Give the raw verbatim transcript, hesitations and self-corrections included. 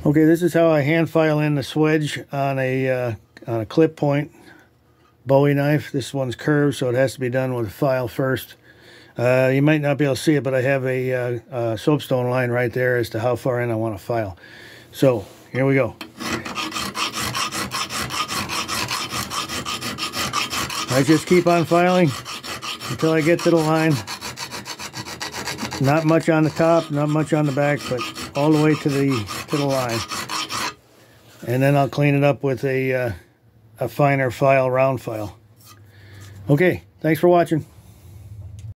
Okay, this is how I hand file in the swedge on a uh, on a clip point Bowie knife. This one's curved, so it has to be done with a file first. Uh, you might not be able to see it, but I have a, uh, a soapstone line right there as to how far in I want to file. So here we go. I just keep on filing until I get to the line. Not much on the top, not much on the back, but all the way to the to the line. And then I'll clean it up with a uh, a finer file, round file. Okay, thanks for watching.